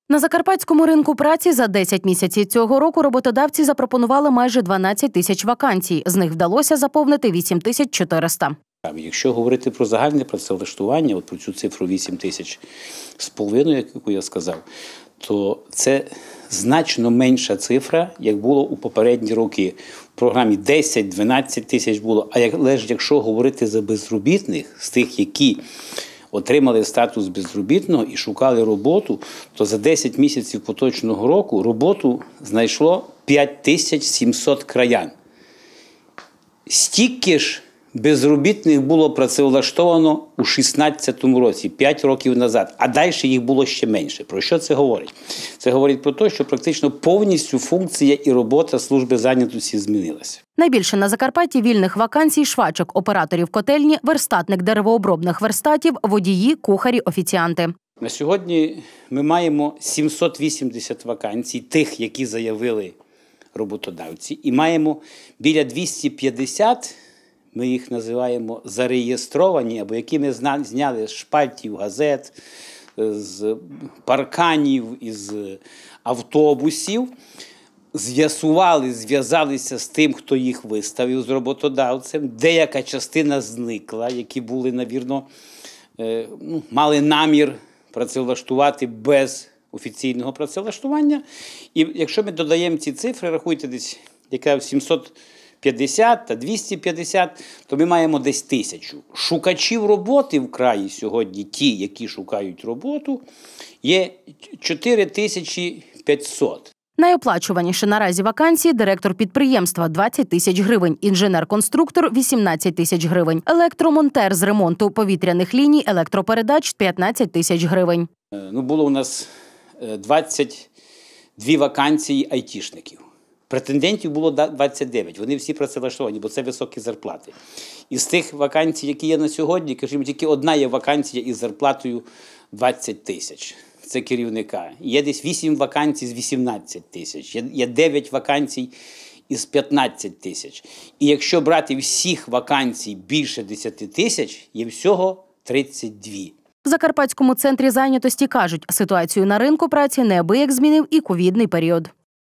На закарпатському ринку праці за 10 місяців цього року роботодавці запропонували майже 12 тисяч вакансій. З них вдалося заповнити 8400. Якщо говорити про загальне працевлаштування, про цю цифру 8 тисяч з половиною, яку я сказав, то це значно менша цифра, як було у попередні роки. В програмі 10-12 тисяч було. Але ж якщо говорити за безробітних, з тих, які отримали статус безробітного і шукали роботу, то за 10 місяців поточного року роботу знайшло 5700 краян. Стільки ж безробітних було працевлаштовано у 2016 році, 5 років назад, а далі їх було ще менше. Про що це говорить? Це говорить про те, що практично повністю функція і робота служби зайнятості змінилася. Найбільше на Закарпатті вільних вакансій швачок, операторів котельні, верстатник деревообробних верстатів, водії, кухарі, офіціанти. На сьогодні ми маємо 780 вакансій, тих, які заявили роботодавці, і маємо біля 250, ми їх називаємо зареєстровані, або які ми зняли з шпальтів газет, з парканів, із автобусів, зв'язалися з тим, хто їх виставив, з роботодавцем. Деяка частина зникла, які були, навірно, мали намір працевлаштувати без офіційного працевлаштування. І якщо ми додаємо ці цифри, рахуйте десь, яка 750 та 250, то ми маємо десь 1000. Шукачів роботи в краї сьогодні, ті, які шукають роботу, є 4500. Найоплачуваніші наразі вакансії – директор підприємства – 20 тисяч гривень, інженер-конструктор – 18 тисяч гривень, електромонтер з ремонту повітряних ліній, електропередач – 15 тисяч гривень. Було у нас 22 вакансії айтішників. Претендентів було 29, вони всі працевлаштовані, бо це високі зарплати. Із тих вакансій, які є на сьогодні, кажімо, тільки одна є вакансія із зарплатою 20 тисяч. Це керівника. Є десь 8 вакансій з 18 тисяч, є 9 вакансій із 15 тисяч. І якщо брати всіх вакансій більше 10 тисяч, є всього 32. В Закарпатському центрі зайнятості кажуть, ситуацію на ринку праці неабияк змінив і ковідний період.